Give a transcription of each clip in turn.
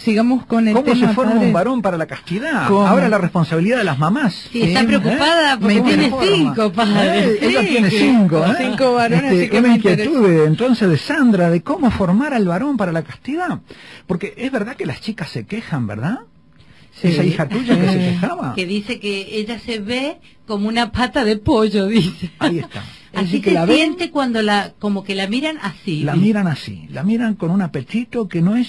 sigamos con el tema. ¿Cómo se forma padre? un varón para la castidad? ¿Cómo? Ahora la responsabilidad de las mamás. Sí, está preocupada porque tiene 5, padre. Ella tiene 5, 5 varones, así que es la me inquietud entonces de Sandra de cómo formar al varón para la castidad. Porque es verdad que las chicas se quejan, ¿verdad? Sí. Esa hija tuya que se quejaba. Que dice que ella se ve como una pata de pollo, dice. Ahí está. Es Así decir, que se la ven, siente cuando como que la miran así. la miran así, la miran con un apetito que no es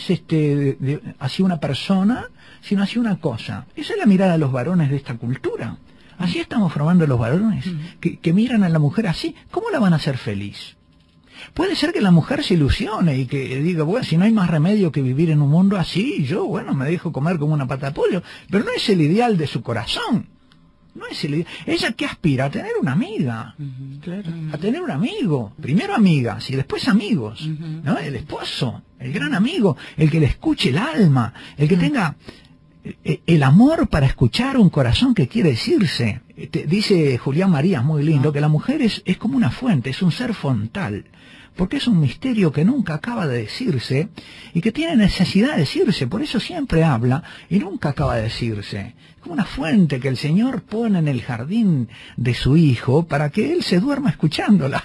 así una persona, sino así una cosa. Esa es la mirada de los varones de esta cultura. Así estamos formando los varones, que miran a la mujer así. ¿Cómo la van a hacer feliz? Puede ser que la mujer se ilusione y que diga, bueno, si no hay más remedio que vivir en un mundo así, yo, bueno, me dejo comer como una pata de pollo. Pero no es el ideal de su corazón. No es el ideal. Ella que aspira a tener una amiga, a tener un amigo. Primero amigas y después amigos. ¿No? El esposo, el gran amigo, el que le escuche el alma, el que tenga el amor para escuchar un corazón que quiere decirse. Dice Julián Marías, muy lindo, que la mujer es como una fuente, es un ser fontal. Porque es un misterio que nunca acaba de decirse y que tiene necesidad de decirse, por eso siempre habla y nunca acaba de decirse. Es como una fuente que el Señor pone en el jardín de su Hijo para que Él se duerma escuchándola.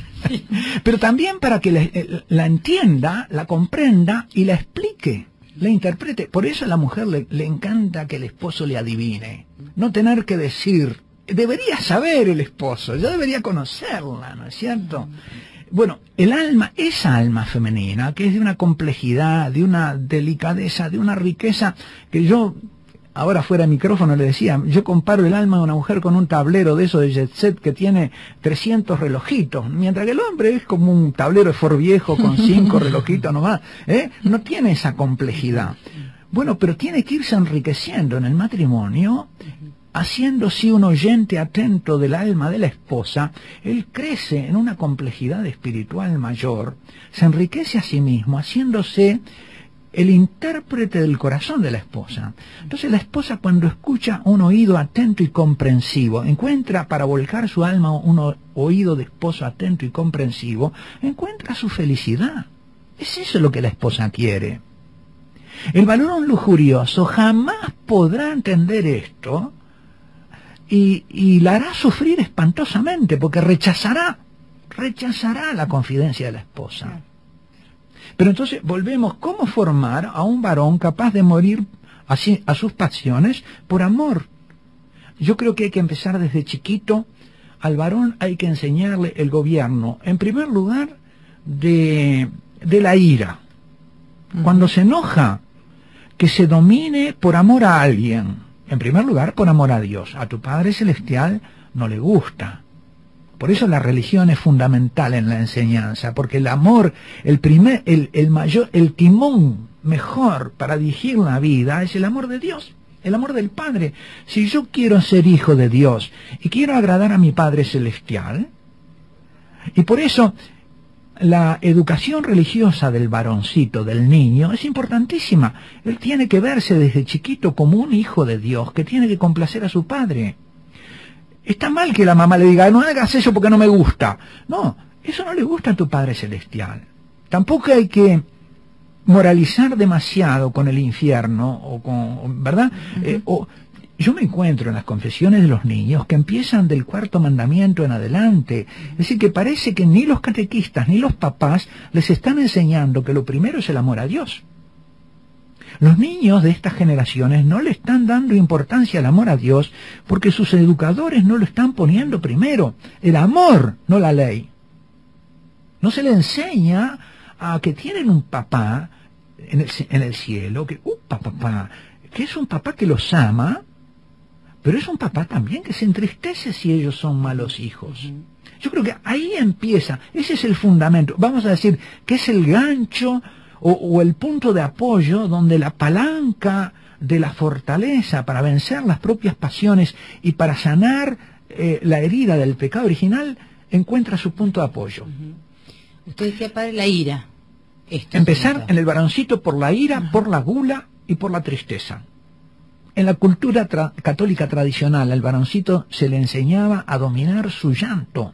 Pero también para que la entienda, la comprenda y la explique, la interprete. Por eso a la mujer le encanta que el esposo le adivine, no tener que decir. Debería saber el esposo, yo debería conocerla, ¿no es cierto? Bueno, el alma, esa alma femenina, que es de una complejidad, de una delicadeza, de una riqueza, que yo, ahora fuera de micrófono le decía, yo comparo el alma de una mujer con un tablero de eso de Jet Set que tiene 300 relojitos, mientras que el hombre es como un tablero de Ford viejo con 5 relojitos nomás, no tiene esa complejidad. Bueno, pero tiene que irse enriqueciendo en el matrimonio, haciéndose un oyente atento del alma de la esposa. Él crece en una complejidad espiritual mayor, se enriquece a sí mismo, haciéndose el intérprete del corazón de la esposa. Entonces la esposa, cuando escucha, un oído atento y comprensivo, encuentra para volcar su alma un oído de esposo atento y comprensivo, encuentra su felicidad. Es eso lo que la esposa quiere. El varón lujurioso jamás podrá entender esto, y la hará sufrir espantosamente, porque rechazará la confidencia de la esposa. Pero entonces volvemos, ¿cómo formar a un varón capaz de morir así a sus pasiones por amor? Yo creo que hay que empezar desde chiquito. Al varón hay que enseñarle el gobierno, en primer lugar, de la ira. Cuando se enoja, que se domine por amor a alguien. En primer lugar, por amor a Dios. A tu Padre Celestial no le gusta. Por eso la religión es fundamental en la enseñanza, porque el amor, el mayor, el timón mejor para dirigir la vida es el amor de Dios, el amor del Padre. Si yo quiero ser hijo de Dios y quiero agradar a mi Padre Celestial, y por eso la educación religiosa del varoncito, del niño, es importantísima. Él tiene que verse desde chiquito como un hijo de Dios, que tiene que complacer a su padre. Está mal que la mamá le diga, no hagas eso porque no me gusta. No, eso no le gusta a tu Padre Celestial. Tampoco hay que moralizar demasiado con el infierno, ¿verdad? Yo me encuentro en las confesiones de los niños que empiezan del 4º mandamiento en adelante. Es decir, que parece que ni los catequistas ni los papás les están enseñando que lo primero es el amor a Dios. Los niños de estas generaciones no le están dando importancia al amor a Dios porque sus educadores no lo están poniendo primero. El amor, no la ley. No se le enseña a que tienen un papá en el cielo, que es un papá que los ama, pero es un papá también que se entristece si ellos son malos hijos. Yo creo que ahí empieza, ese es el fundamento. Vamos a decir que es el gancho o el punto de apoyo donde la palanca de la fortaleza para vencer las propias pasiones y para sanar la herida del pecado original encuentra su punto de apoyo. Usted decía, padre, la ira. Empezar en el varoncito por la ira, por la gula y por la tristeza. En la cultura católica tradicional, al varoncito se le enseñaba a dominar su llanto.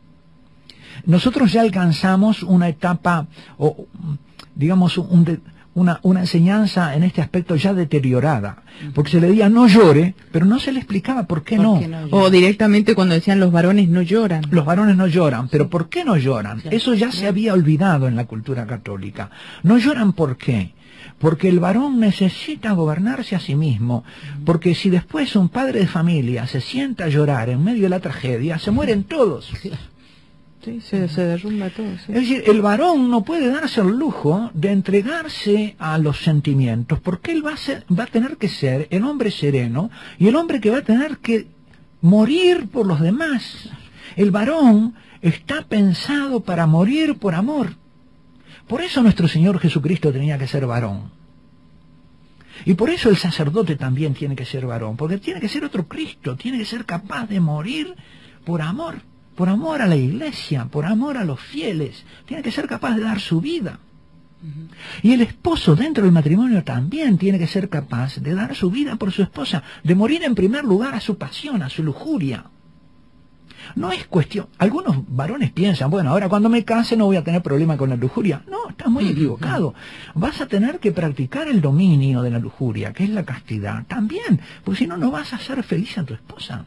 Nosotros ya alcanzamos una etapa, o digamos, una enseñanza en este aspecto ya deteriorada, porque se le decía no llore, pero no se le explicaba por qué no. O directamente cuando decían los varones no lloran. Los varones no lloran, pero ¿por qué no lloran? Claro, Eso ya se había olvidado en la cultura católica. No lloran ¿por qué? Porque el varón necesita gobernarse a sí mismo, porque si después un padre de familia se sienta a llorar en medio de la tragedia, se mueren todos. Sí, se derrumba todo. Sí. Es decir, el varón no puede darse el lujo de entregarse a los sentimientos, porque él va a tener que ser el hombre sereno y el hombre que va a tener que morir por los demás. El varón está pensado para morir por amor. Por eso nuestro Señor Jesucristo tenía que ser varón. Y por eso el sacerdote también tiene que ser varón, porque tiene que ser otro Cristo, tiene que ser capaz de morir por amor a la iglesia, por amor a los fieles, tiene que ser capaz de dar su vida. Y el esposo dentro del matrimonio también tiene que ser capaz de dar su vida por su esposa, de morir en primer lugar a su pasión, a su lujuria. No es cuestión, algunos varones piensan, bueno, ahora cuando me case no voy a tener problema con la lujuria. No, estás muy equivocado. Vas a tener que practicar el dominio de la lujuria, que es la castidad, también, porque si no, no vas a hacer feliz a tu esposa.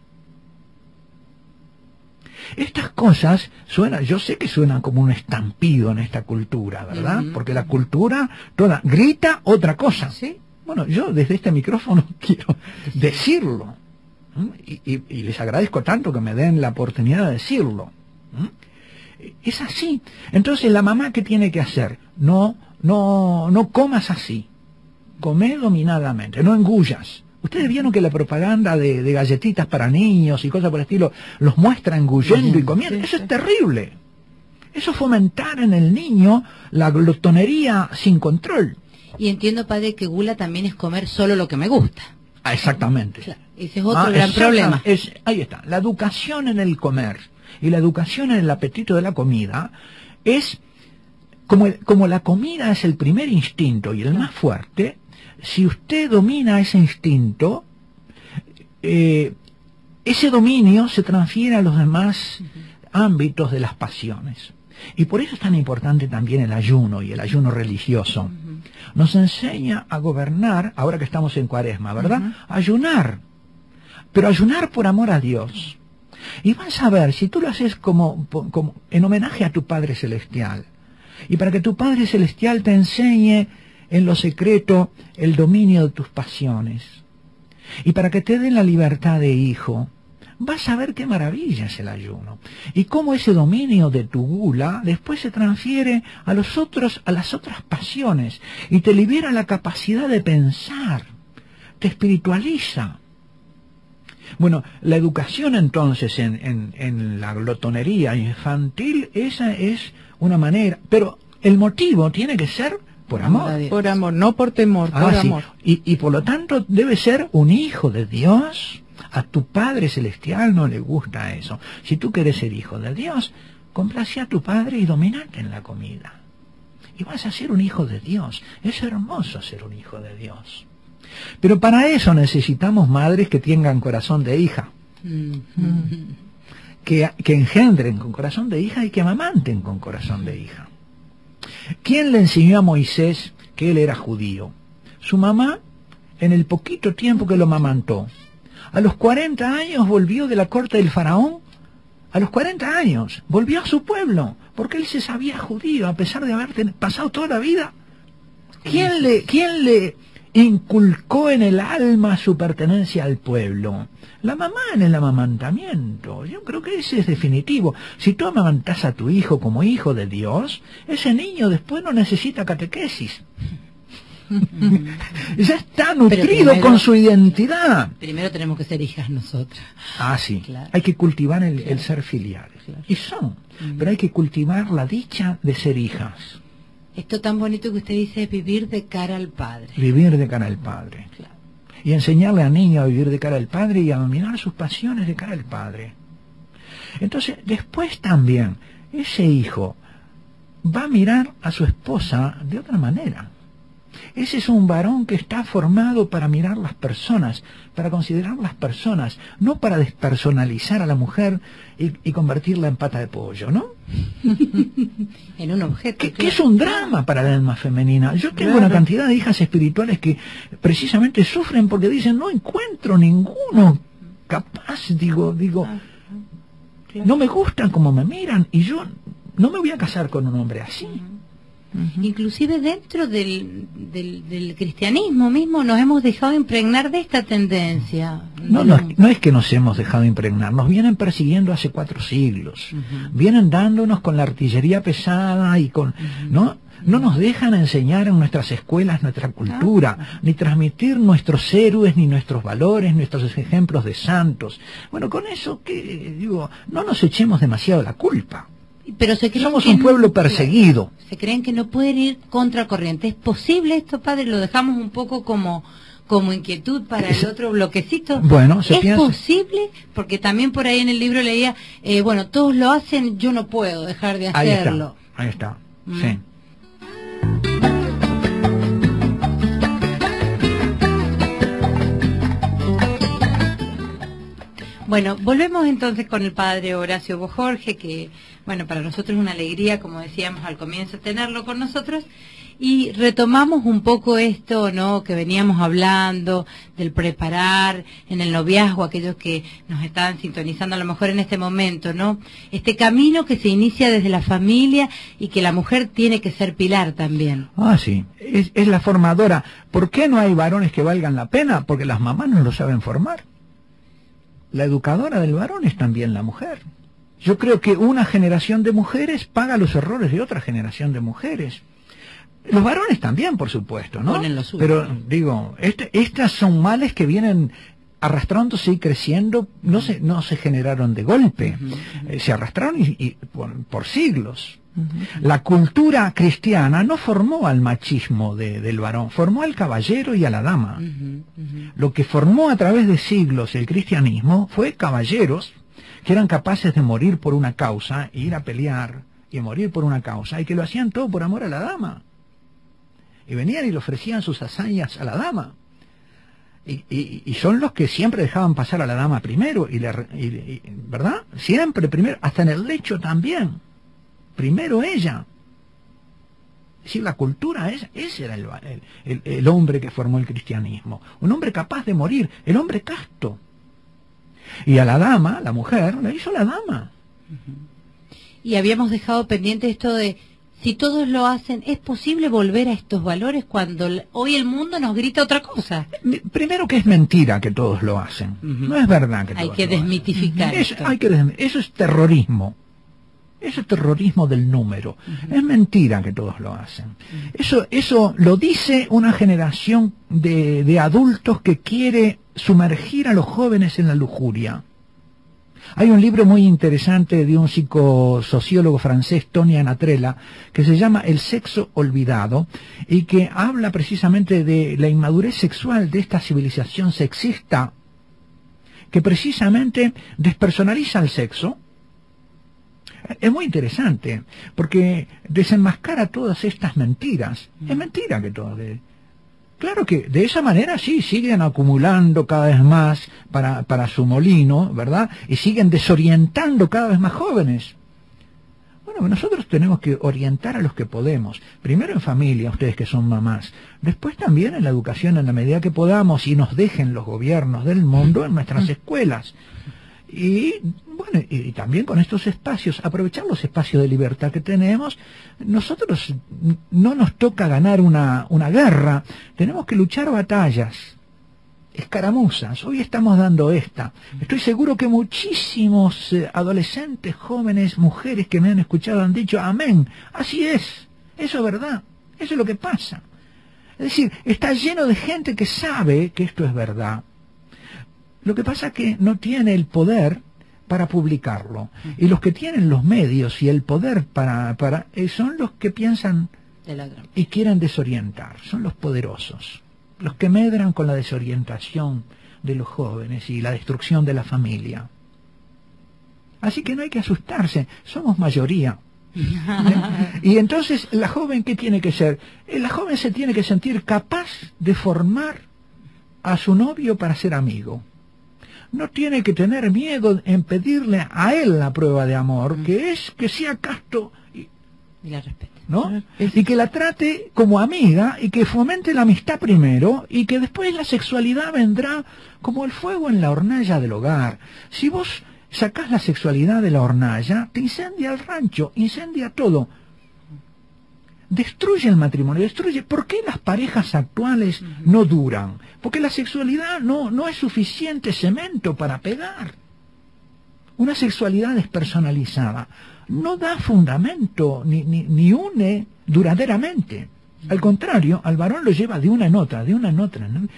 Estas cosas suenan, yo sé que suenan como un estampido en esta cultura, ¿verdad? Porque la cultura toda grita otra cosa. ¿Sí? Bueno, yo desde este micrófono quiero decirlo. Y les agradezco tanto que me den la oportunidad de decirlo. Es así. Entonces la mamá, ¿qué tiene que hacer? No comas así. Come dominadamente, no engullas. Ustedes vieron que la propaganda de galletitas para niños y cosas por el estilo los muestra engullendo y comiendo. Eso es terrible. Eso es fomentar en el niño la glotonería sin control. Y entiendo, padre, que gula también es comer solo lo que me gusta. Ah, exactamente. Claro, ese es otro gran problema. Ahí está. La educación en el comer y la educación en el apetito de la comida es, como la comida es el primer instinto y el más fuerte, si usted domina ese instinto, ese dominio se transfiere a los demás ámbitos de las pasiones. Y por eso es tan importante también el ayuno y el ayuno religioso. Nos enseña a gobernar, ahora que estamos en Cuaresma, ¿verdad? Ayunar, pero ayunar por amor a Dios. Y vas a ver, si tú lo haces como en homenaje a tu Padre Celestial, y para que tu Padre Celestial te enseñe en lo secreto el dominio de tus pasiones, y para que te den la libertad de hijo, vas a ver qué maravilla es el ayuno, y cómo ese dominio de tu gula después se transfiere a las otras pasiones, y te libera la capacidad de pensar, te espiritualiza. Bueno, la educación entonces en la glotonería infantil, esa es una manera, pero el motivo tiene que ser por amor. Por amor, no por temor, por amor. Y por lo tanto debe ser un hijo de Dios. A tu Padre Celestial no le gusta eso. Si tú quieres ser hijo de Dios, complace a tu Padre y dominate en la comida. Y vas a ser un hijo de Dios. Es hermoso ser un hijo de Dios. Pero para eso necesitamos madres que tengan corazón de hija. Que engendren con corazón de hija y que amamanten con corazón de hija. ¿Quién le enseñó a Moisés que él era judío? Su mamá, en el poquito tiempo que lo amamantó. A los 40 años volvió de la corte del faraón. A los 40 años volvió a su pueblo, porque él se sabía judío, a pesar de haber pasado toda la vida. ¿Quién le inculcó en el alma su pertenencia al pueblo? La mamá en el amamantamiento. Yo creo que ese es definitivo. Si tú amamantas a tu hijo como hijo de Dios, ese niño después no necesita catequesis. Ya está nutrido con su identidad. Primero tenemos que ser hijas nosotras. Ah, sí. Claro. Hay que cultivar el ser filiales. Claro. Y son. Pero hay que cultivar la dicha de ser hijas. Esto tan bonito que usted dice es vivir de cara al Padre. Vivir de cara al Padre. Claro. Y enseñarle al niño a vivir de cara al Padre y a dominar sus pasiones de cara al Padre. Entonces, después también, ese hijo va a mirar a su esposa de otra manera. Ese es un varón que está formado para mirar las personas, para considerar las personas, no para despersonalizar a la mujer y convertirla en pata de pollo, ¿no? En un objeto. Que es un drama para el alma femenina. Yo tengo una cantidad de hijas espirituales que precisamente sufren porque dicen, no encuentro ninguno capaz, digo, no me gustan como me miran y yo no me voy a casar con un hombre así. Inclusive dentro del cristianismo mismo nos hemos dejado impregnar de esta tendencia. No es que nos hemos dejado impregnar, nos vienen persiguiendo hace 4 siglos. Vienen dándonos con la artillería pesada y con... ¿no? No nos dejan enseñar en nuestras escuelas nuestra cultura, ni transmitir nuestros héroes, ni nuestros valores, nuestros ejemplos de santos. Bueno, con eso, no nos echemos demasiado la culpa. Pero somos un pueblo perseguido. Se creen que no pueden ir contra corriente. ¿Es posible esto, padre? Lo dejamos un poco como inquietud para el otro bloquecito. Bueno, ¿Es posible? Porque también por ahí en el libro leía, bueno, todos lo hacen, yo no puedo dejar de hacerlo. Ahí está. Sí. Bueno, volvemos entonces con el padre Horacio Bojorge, que, bueno, para nosotros es una alegría, como decíamos al comienzo, tenerlo con nosotros, y retomamos un poco esto, ¿no?, que veníamos hablando, del preparar en el noviazgo, aquellos que nos están sintonizando a lo mejor en este momento, ¿no?, este camino que se inicia desde la familia y que la mujer tiene que ser pilar también. Ah, sí, es la formadora. ¿Por qué no hay varones que valgan la pena? Porque las mamás no lo saben formar. La educadora del varón es también la mujer. Yo creo que una generación de mujeres paga los errores de otra generación de mujeres. Los varones también, por supuesto, ¿no? Pero digo, estas son males que vienen arrastrándose y creciendo, no se generaron de golpe, se arrastraron y por siglos. La cultura cristiana no formó al machismo del varón, formó al caballero y a la dama. Lo que formó a través de siglos el cristianismo fue caballeros que eran capaces de morir por una causa, ir a pelear y morir por una causa, y que lo hacían todo por amor a la dama. Y venían y le ofrecían sus hazañas a la dama. Y son los que siempre dejaban pasar a la dama primero, ¿verdad? Siempre primero, hasta en el lecho también. Primero ella. Es decir, la cultura, ese era el hombre que formó el cristianismo. Un hombre capaz de morir, el hombre casto. Y a la dama, la mujer, la hizo la dama. Y habíamos dejado pendiente esto de, si todos lo hacen, ¿es posible volver a estos valores cuando hoy el mundo nos grita otra cosa? Primero que es mentira que todos lo hacen. No es verdad que todos lo hacen. Hay que desmitificar esto. Eso es terrorismo. Eso es terrorismo del número. Es mentira que todos lo hacen. Eso lo dice una generación de adultos que quiere sumergir a los jóvenes en la lujuria. Hay un libro muy interesante de un psicosociólogo francés, Tony Anatrella, que se llama El sexo olvidado, y que habla precisamente de la inmadurez sexual de esta civilización sexista, que precisamente despersonaliza el sexo. Es muy interesante, porque desenmascara todas estas mentiras. Es mentira que todo... Claro que de esa manera sí, siguen acumulando cada vez más para su molino, ¿verdad? Y siguen desorientando cada vez más jóvenes. Bueno, nosotros tenemos que orientar a los que podemos. Primero en familia, ustedes que son mamás. Después también en la educación en la medida que podamos y nos dejen los gobiernos del mundo en nuestras escuelas. Y bueno, y también con estos espacios, aprovechar los espacios de libertad que tenemos. Nosotros no nos toca ganar una guerra, tenemos que luchar batallas, escaramuzas. Hoy estamos dando esta. Estoy seguro que muchísimos adolescentes, jóvenes, mujeres que me han escuchado han dicho amén, así es, eso es verdad, eso es lo que pasa. Es decir, está lleno de gente que sabe que esto es verdad. Lo que pasa es que no tiene el poder para publicarlo. Y los que tienen los medios y el poder son los que piensan y quieren desorientar. Son los poderosos. Los que medran con la desorientación de los jóvenes y la destrucción de la familia. Así que no hay que asustarse. Somos mayoría. Y entonces, ¿la joven qué tiene que ser? La joven se tiene que sentir capaz de formar a su novio para ser amigo. No tiene que tener miedo en pedirle a él la prueba de amor, que es que sea casto y la respete, ¿no? Y que la trate como amiga y que fomente la amistad primero y que después la sexualidad vendrá como el fuego en la hornalla del hogar. Si vos sacás la sexualidad de la hornalla, te incendia el rancho, incendia todo. Destruye el matrimonio, destruye. ¿Por qué las parejas actuales no duran? Porque la sexualidad no es suficiente cemento para pegar. Una sexualidad despersonalizada no da fundamento ni une duraderamente. Al contrario, al varón lo lleva de una en otra, ¿no?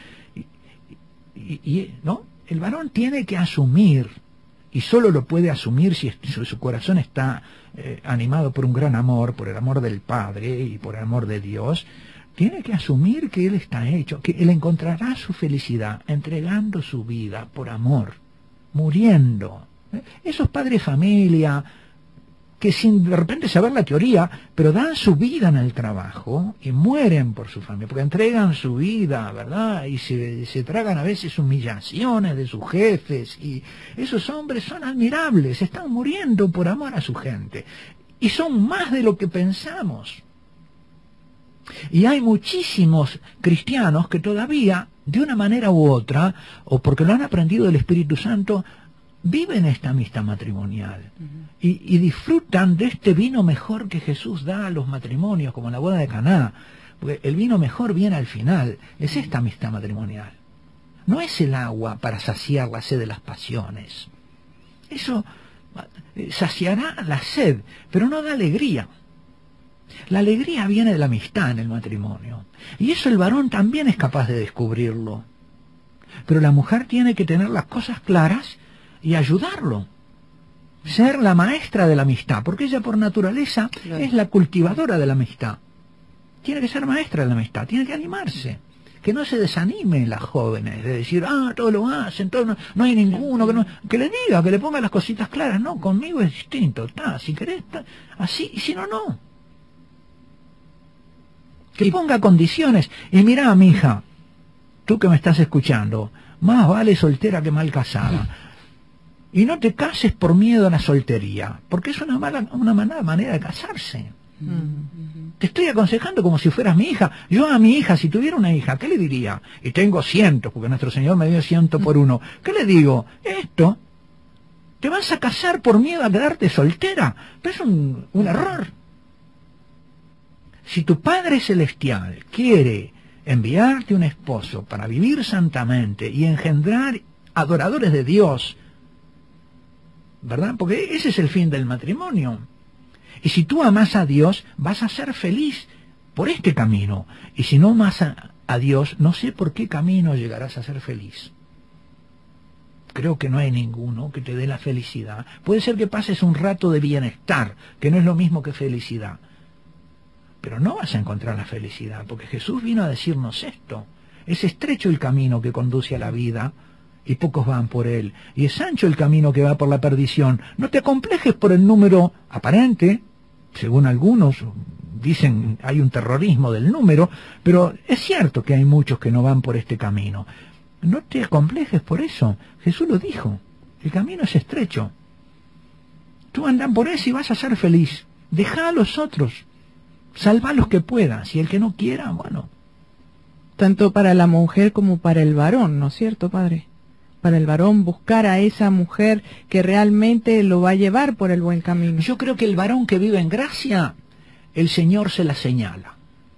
¿No? El varón tiene que asumir, y solo lo puede asumir si su corazón está animado por un gran amor, por el amor del Padre y por el amor de Dios. Tiene que asumir que él está hecho, que él encontrará su felicidad entregando su vida por amor, muriendo. Esos padres de familia que sin de repente saber la teoría, pero dan su vida en el trabajo y mueren por su familia, porque entregan su vida, ¿verdad? Y se tragan a veces humillaciones de sus jefes, y esos hombres son admirables, están muriendo por amor a su gente, y son más de lo que pensamos. Y hay muchísimos cristianos que todavía, de una manera u otra, o porque lo han aprendido del Espíritu Santo, viven esta amistad matrimonial y disfrutan de este vino mejor que Jesús da a los matrimonios, como en la boda de Caná, porque el vino mejor viene al final. Es esta amistad matrimonial, no es el agua para saciar la sed de las pasiones. Eso saciará la sed, pero no da alegría. La alegría viene de la amistad en el matrimonio, y eso el varón también es capaz de descubrirlo, pero la mujer tiene que tener las cosas claras y ayudarlo, ser la maestra de la amistad, porque ella por naturaleza es la cultivadora de la amistad. Tiene que ser maestra de la amistad, tiene que animarse, que no se desanimen las jóvenes de decir, todos lo hacen, todos no hay ninguno, que le diga, que le ponga las cositas claras. No, conmigo es distinto, si querés, así, y si no, no. Que ponga condiciones. Y mirá, mija, tú que me estás escuchando, más vale soltera que mal casada. Y no te cases por miedo a la soltería, porque es una mala manera de casarse. Te estoy aconsejando como si fueras mi hija. Yo a mi hija, si tuviera una hija, ¿qué le diría? Y tengo cientos, porque nuestro Señor me dio 100 por uno. ¿Qué le digo? Esto, te vas a casar por miedo a quedarte soltera. Pero es un error. Si tu Padre Celestial quiere enviarte un esposo para vivir santamente y engendrar adoradores de Dios, ¿verdad? Porque ese es el fin del matrimonio. Y si tú amas a Dios, vas a ser feliz por este camino. Y si no amas a Dios, no sé por qué camino llegarás a ser feliz. Creo que no hay ninguno que te dé la felicidad. Puede ser que pases un rato de bienestar, que no es lo mismo que felicidad. Pero no vas a encontrar la felicidad, porque Jesús vino a decirnos esto. Es estrecho el camino que conduce a la vida, y pocos van por él, y es ancho el camino que va por la perdición. No te acomplejes por el número aparente, según algunos dicen hay un terrorismo del número, pero es cierto que hay muchos que no van por este camino. No te acomplejes por eso, Jesús lo dijo, el camino es estrecho. Tú andás por ese y vas a ser feliz. Deja a los otros, salva a los que puedas, y el que no quiera, bueno. Tanto para la mujer como para el varón, ¿no es cierto, padre? Para el varón buscar a esa mujer que realmente lo va a llevar por el buen camino. Yo creo que el varón que vive en gracia, el Señor se la señala.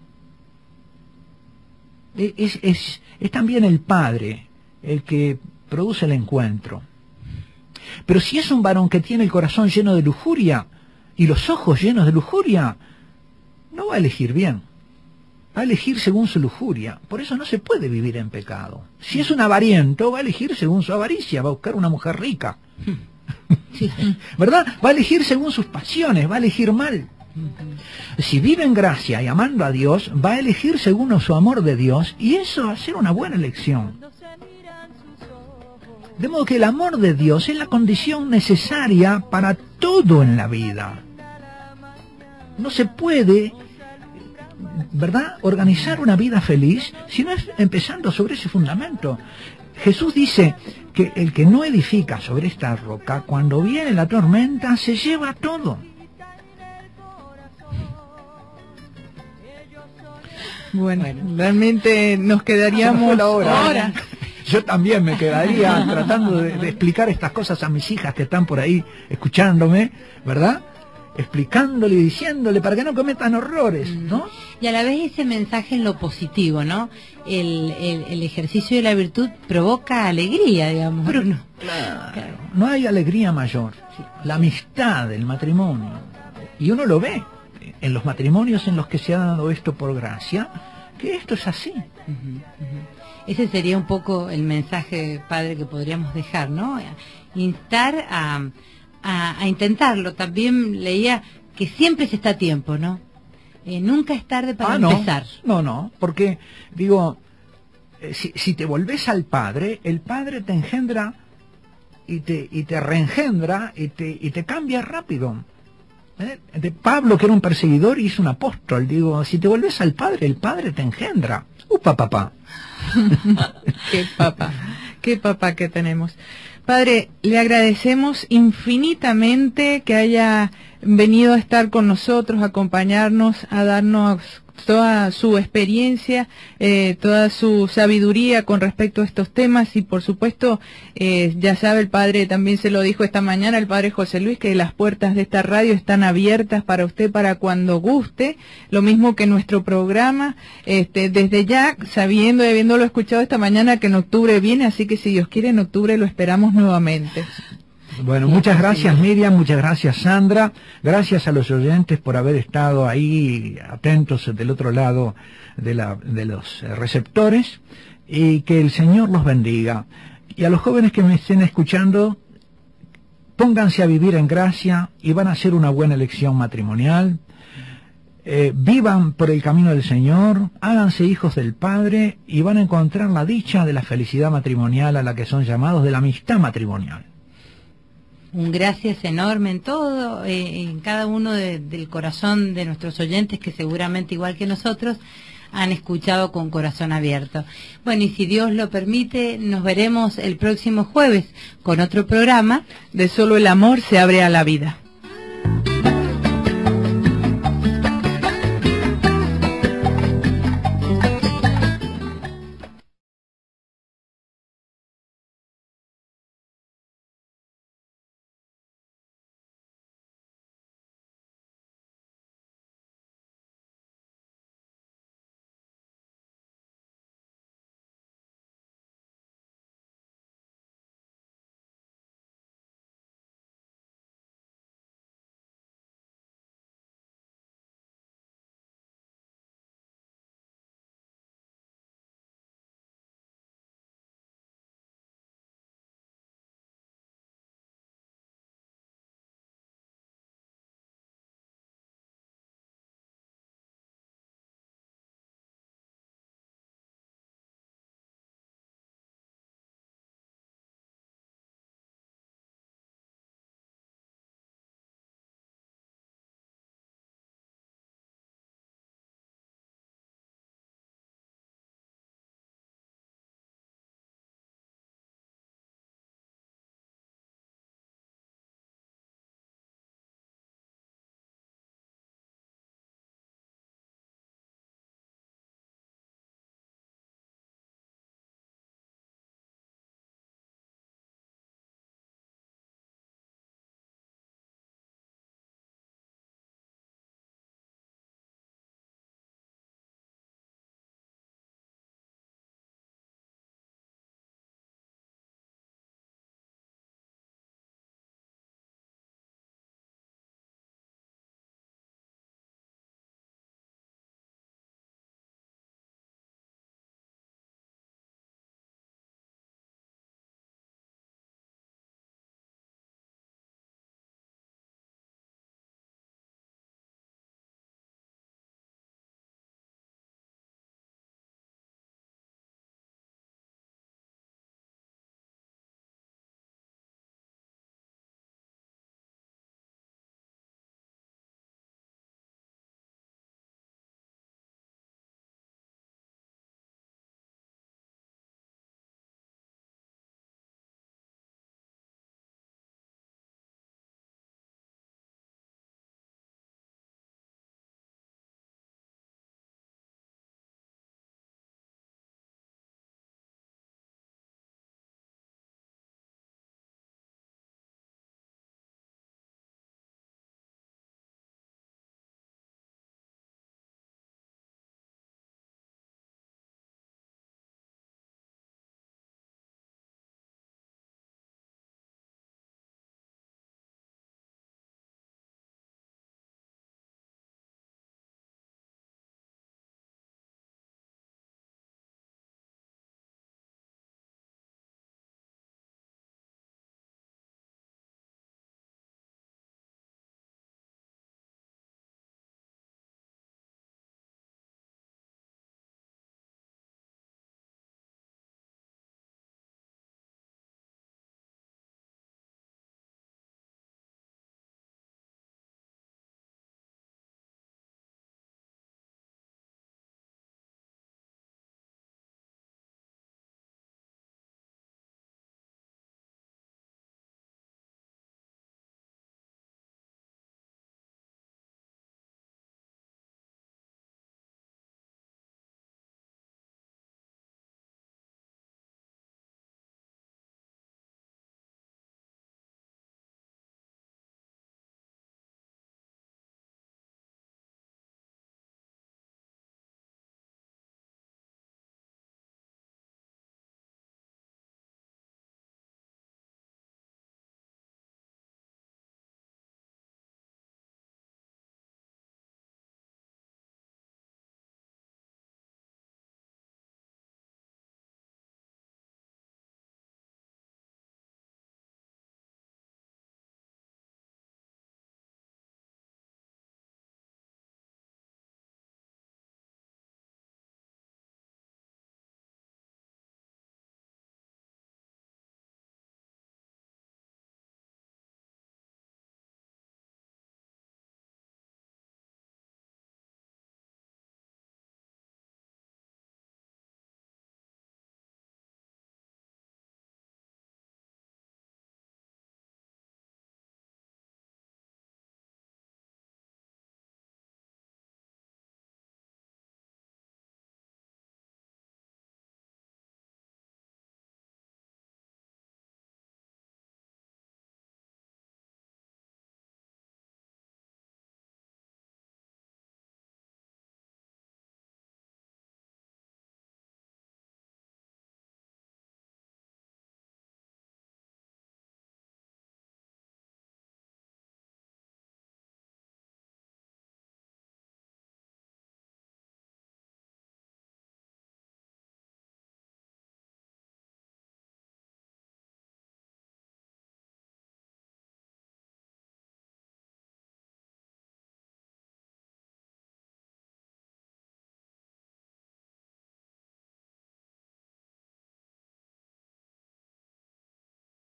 Es también el Padre el que produce el encuentro. Pero si es un varón que tiene el corazón lleno de lujuria y los ojos llenos de lujuria, no va a elegir bien. Va a elegir según su lujuria. Por eso no se puede vivir en pecado. Si es un avariento, va a elegir según su avaricia, va a buscar una mujer rica. ¿Verdad? Va a elegir según sus pasiones, va a elegir mal. Si vive en gracia y amando a Dios, va a elegir según su amor de Dios, y eso va a ser una buena elección. De modo que el amor de Dios es la condición necesaria para todo en la vida. No se puede, ¿verdad?, organizar una vida feliz si no es empezando sobre ese fundamento. Jesús dice que el que no edifica sobre esta roca, cuando viene la tormenta, se lleva todo. Bueno, realmente nos quedaríamos ahora. Yo también me quedaría tratando de explicar estas cosas a mis hijas que están por ahí escuchándome, ¿verdad? Explicándole y diciéndole para que no cometan horrores, ¿no? Y a la vez ese mensaje en lo positivo, ¿no? El ejercicio de la virtud provoca alegría, digamos. Pero, claro, no hay alegría mayor. La amistad del matrimonio. Y uno lo ve en los matrimonios en los que se ha dado esto por gracia, que esto es así. Ese sería un poco el mensaje, padre, que podríamos dejar, ¿no? Instar a intentarlo. También leía que siempre se está a tiempo, ¿no? Nunca es tarde para empezar. No, porque, digo, si te volvés al Padre, el Padre te engendra y te reengendra y te cambia rápido. De Pablo, que era un perseguidor, hizo un apóstol. Digo, si te volvés al Padre, el Padre te engendra. Papá. Qué papá que tenemos. Padre, le agradecemos infinitamente que haya venido a estar con nosotros, a acompañarnos, a darnos toda su experiencia, toda su sabiduría con respecto a estos temas y por supuesto, ya sabe el Padre, también se lo dijo esta mañana el Padre José Luis, que las puertas de esta radio están abiertas para usted para cuando guste, lo mismo que nuestro programa, desde ya sabiendo y habiéndolo escuchado esta mañana que en octubre viene, así que si Dios quiere en octubre lo esperamos nuevamente. Bueno, muchas gracias Miriam, muchas gracias Sandra, gracias a los oyentes por haber estado ahí atentos del otro lado de los receptores y que el Señor los bendiga. Y a los jóvenes que me estén escuchando, pónganse a vivir en gracia y van a hacer una buena elección matrimonial. Vivan por el camino del Señor, háganse hijos del Padre y van a encontrar la dicha de la felicidad matrimonial a la que son llamados, de la amistad matrimonial. Un gracias enorme en todo, en cada uno del corazón de nuestros oyentes que seguramente igual que nosotros han escuchado con corazón abierto. Bueno, y si Dios lo permite, nos veremos el próximo jueves con otro programa de Solo el amor se abre a la vida.